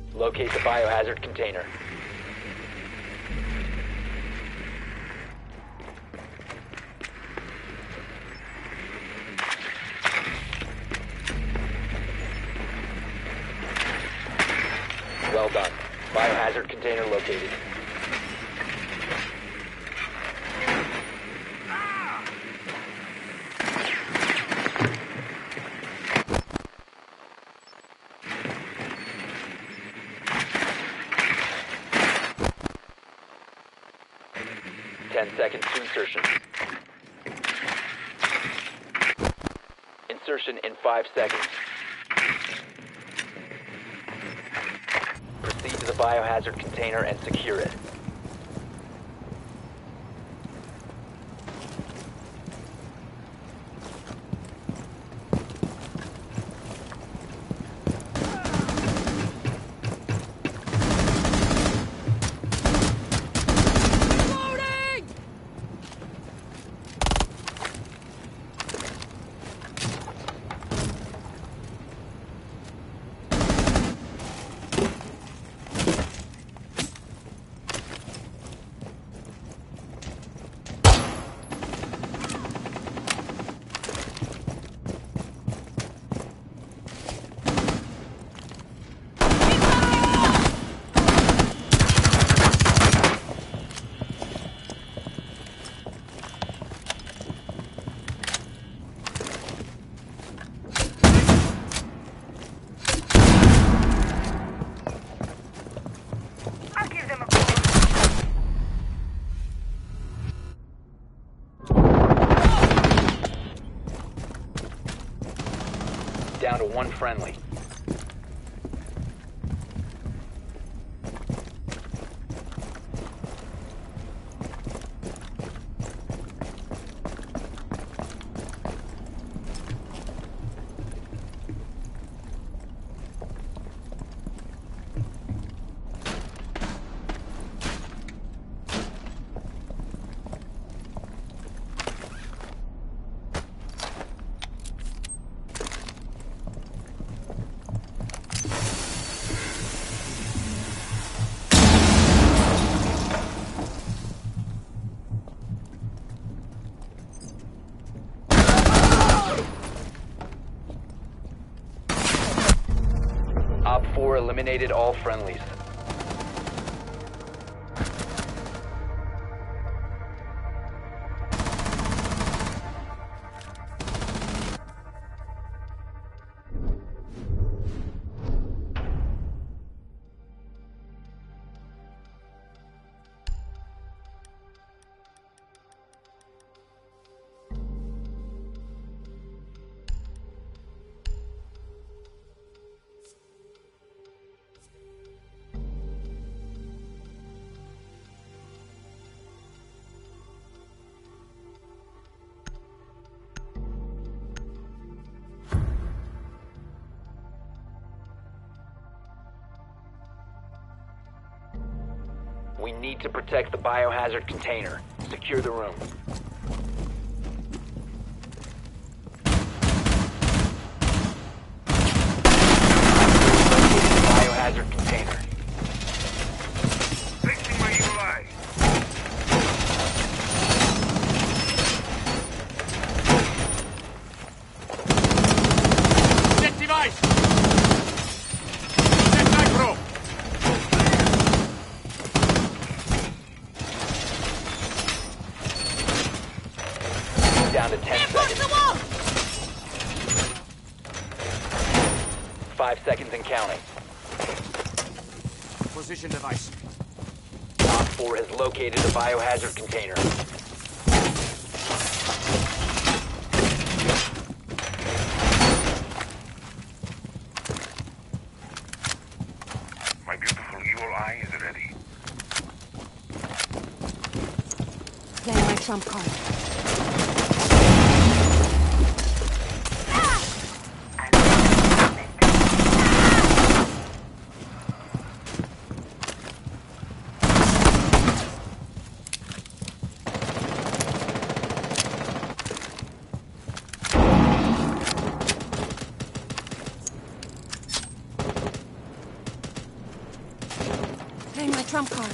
Locate the biohazard container. Well done. Biohazard container located. Seconds to insertion. Insertion in 5 seconds. Proceed to the biohazard container and secure it. Down to 1 friendly. Op 4 eliminated all friendlies. We need to protect the biohazard container. Secure the room. Biohazard container. Fixing my UI. Set device. Set micro. Down to 10 seconds. 5 seconds and counting. Position device. Op 4 has located the biohazard container. My beautiful evil eye is ready. Play my trump card. trump card.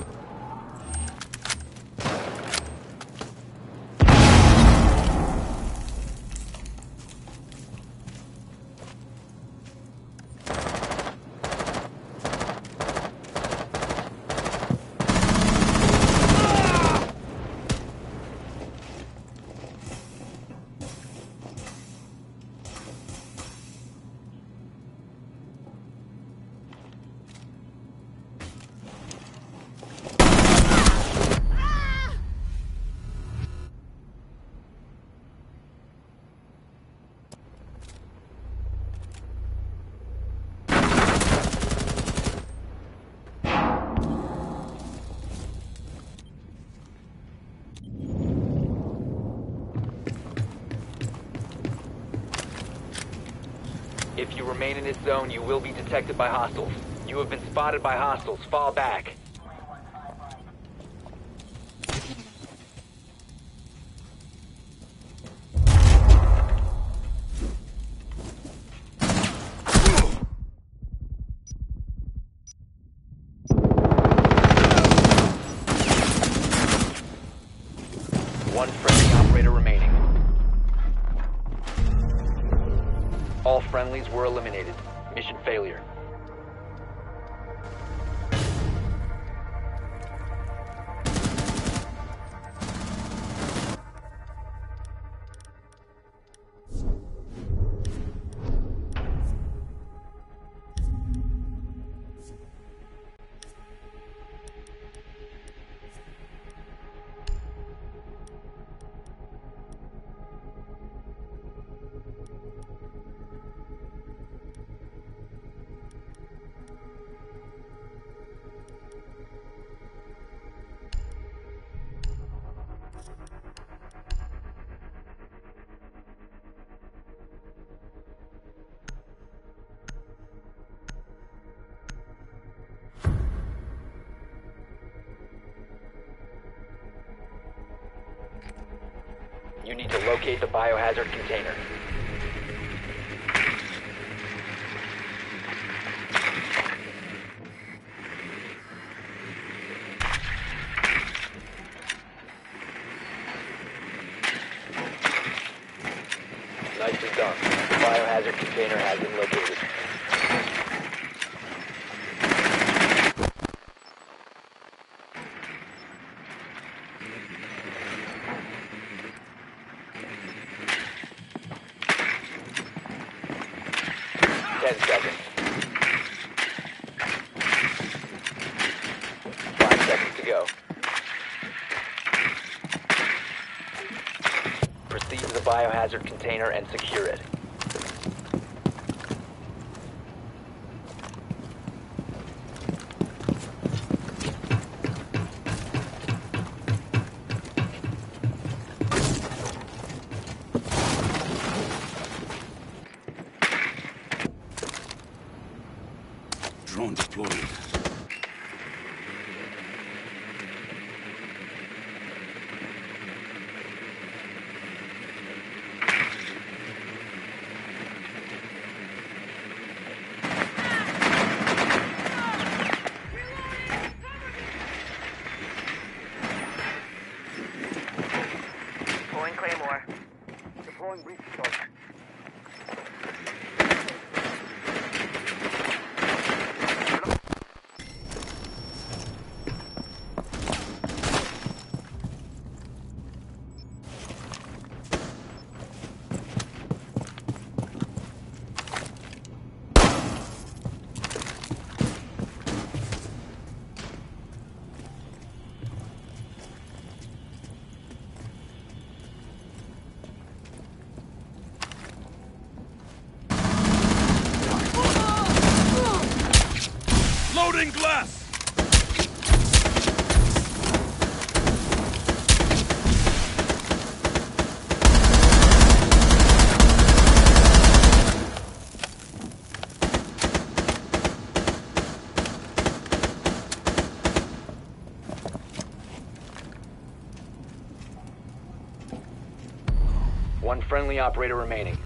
If you remain in this zone, you will be detected by hostiles. You have been spotted by hostiles. Fall back. One friendly operator remaining. All friendlies were eliminated. Mission failure. You need to locate the biohazard container. Nicely done. The biohazard container has been located. Proceed to the biohazard container and secure it. Drone deployed. Deploying Claymore. Deploying breach charge. Loading glass! One friendly operator remaining.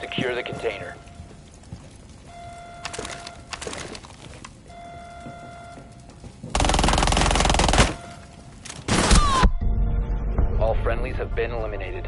Secure the container. All friendlies have been eliminated.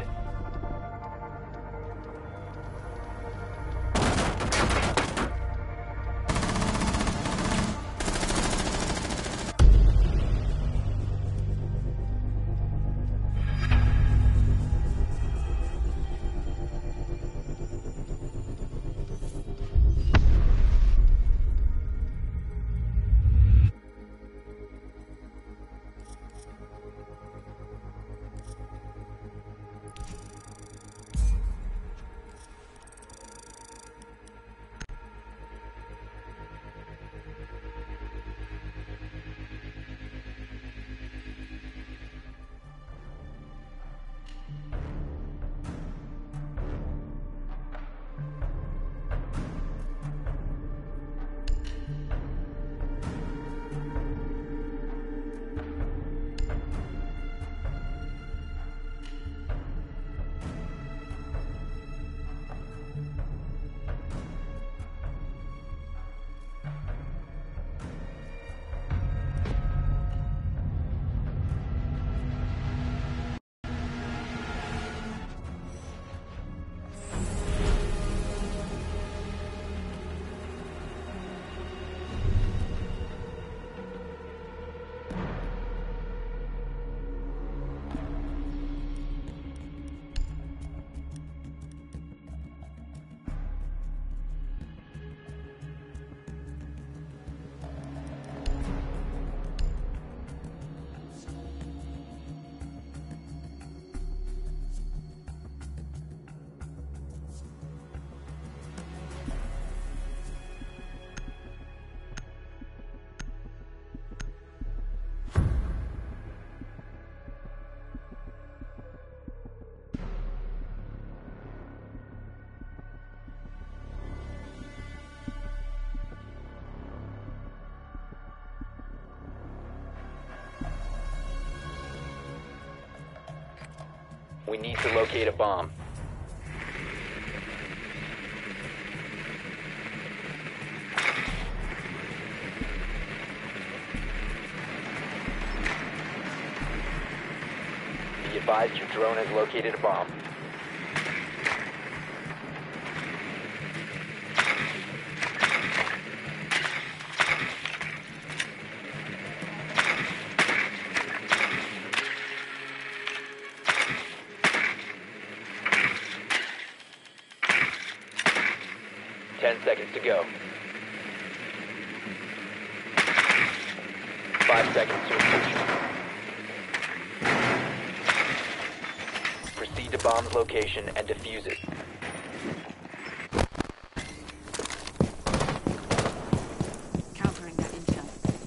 We need to locate a bomb. Be advised your drone has located a bomb. Seconds to go. 5 seconds to insertion. Proceed to bomb's location and defuse it. Countering that intel.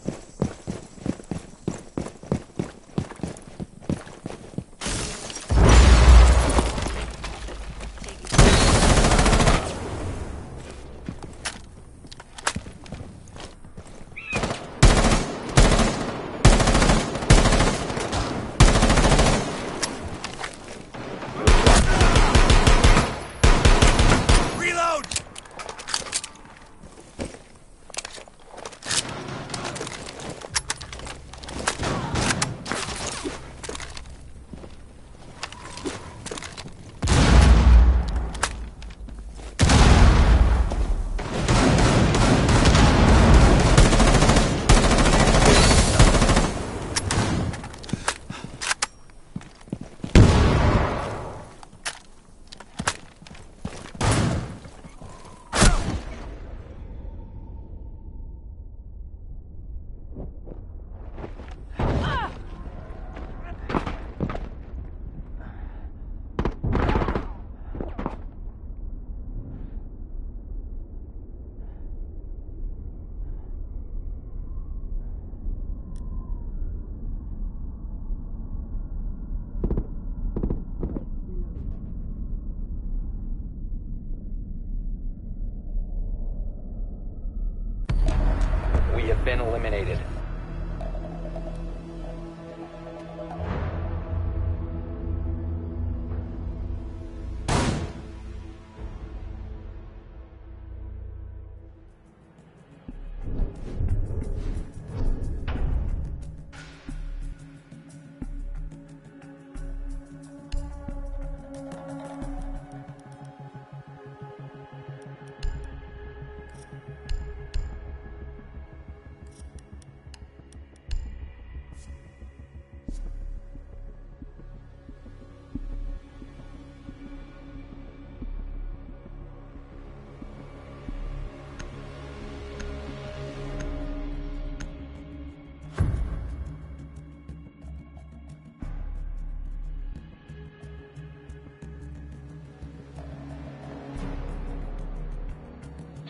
Been eliminated.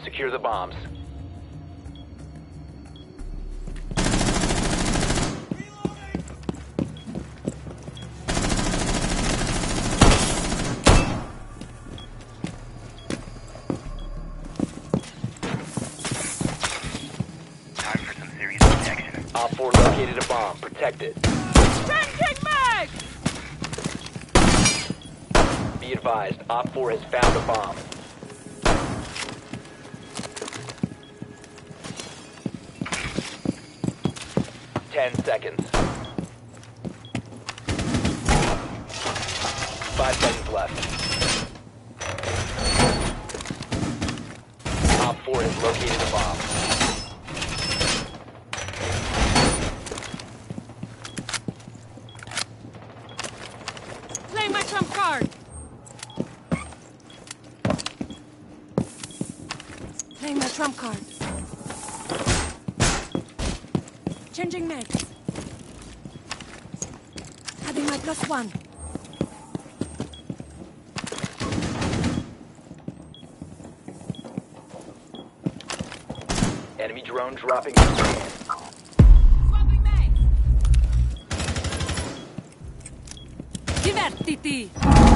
Secure the bombs. Time for some serious protection. Op 4 located a bomb. Protect it. Changing mag! Be advised, Op 4 has found a bomb. Ten seconds. 5 seconds left. Op 4 has located a bomb. Play my trump card! Playing my trump card. Changing mags. Having my +1. Enemy drone dropping. Swapping mags! Divertiti!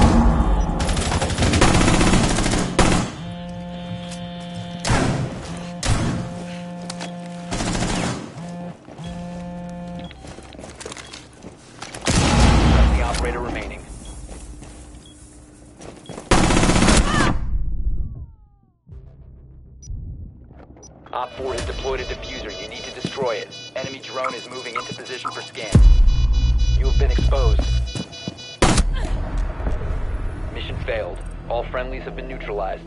The operator remaining. Op 4 has deployed a diffuser. You need to destroy it. Enemy drone is moving into position for scan. You have been exposed. Mission failed. All friendlies have been neutralized.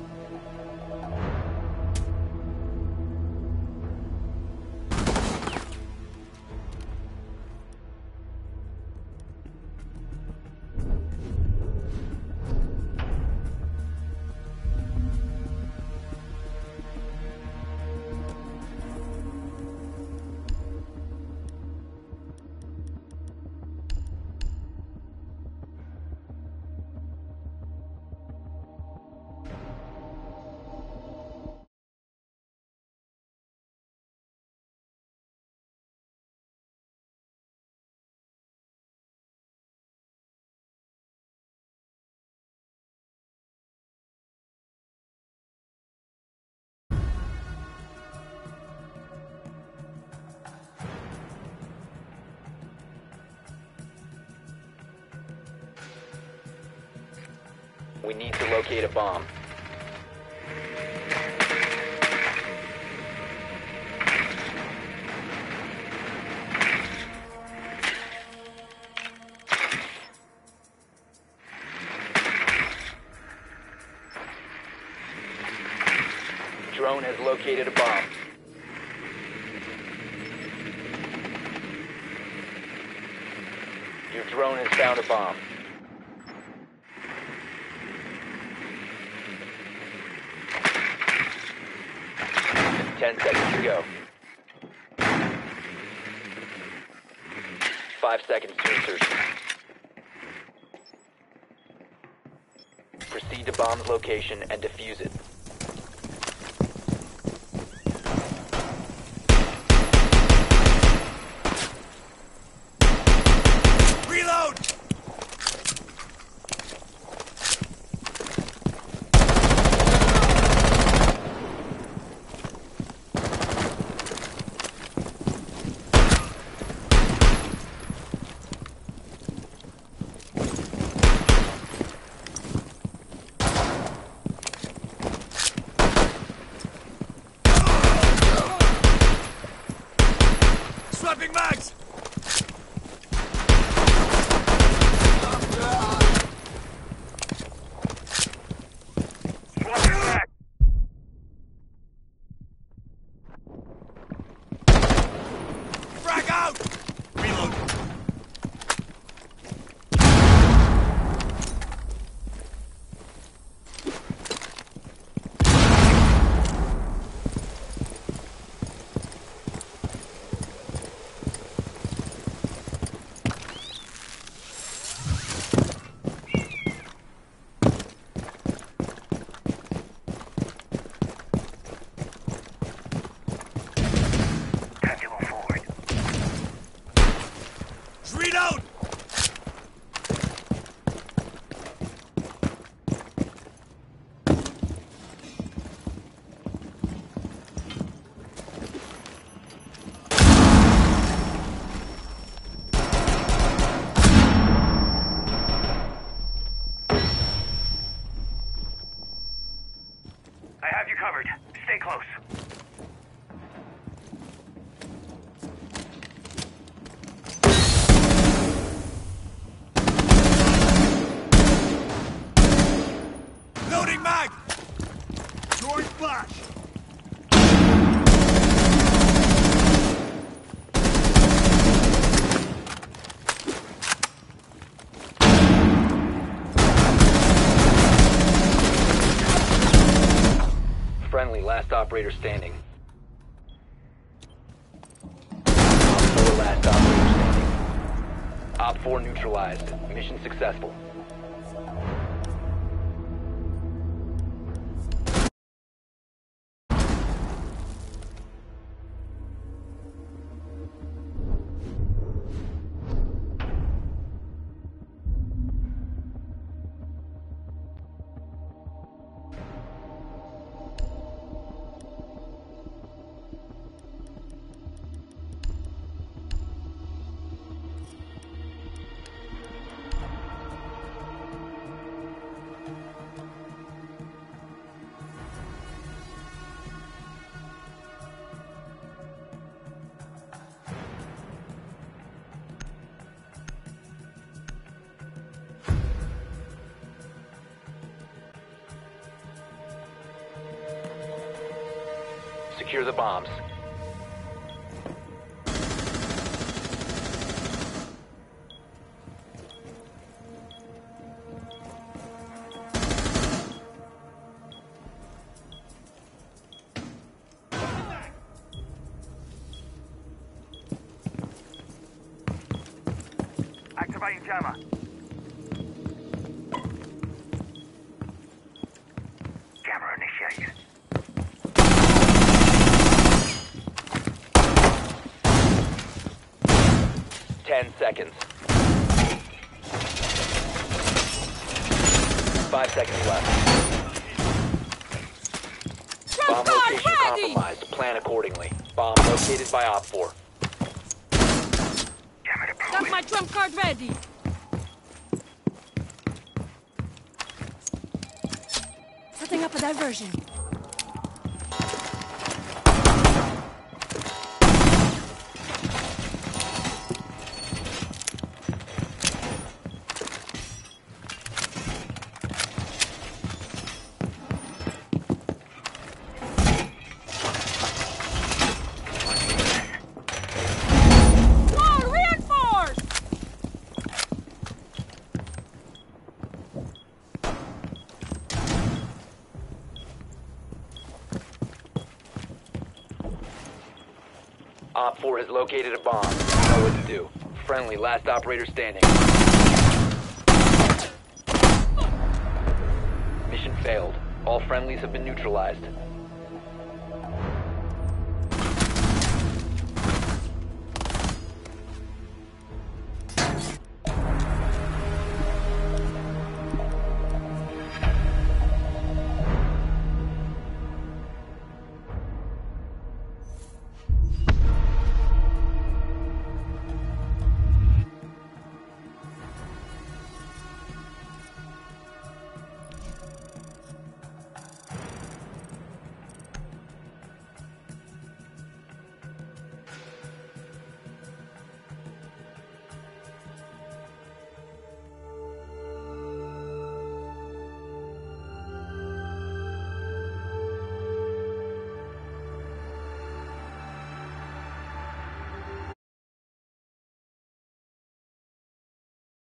We need to locate a bomb. Drone has located a bomb. Your drone has found a bomb. Ten seconds to go. 5 seconds to insertion. Proceed to bomb's location and defuse it. Reload! close. Loading mag! Throwing flash! Friendly, last operator standing. Op 4, last operator standing. Op 4 neutralized. Mission successful. Secure the bombs. Activating jammer. Jammer initiated. Ten seconds. 5 seconds left. Bomb Trump card location ready! compromised. Plan accordingly. Bomb located by Op 4. Jammer Got deployed. my trump card ready. Setting up a diversion. Wall reinforced! Op 4 has located a bomb. You know what to do. Friendly, last operator standing. Mission failed. All friendlies have been neutralized.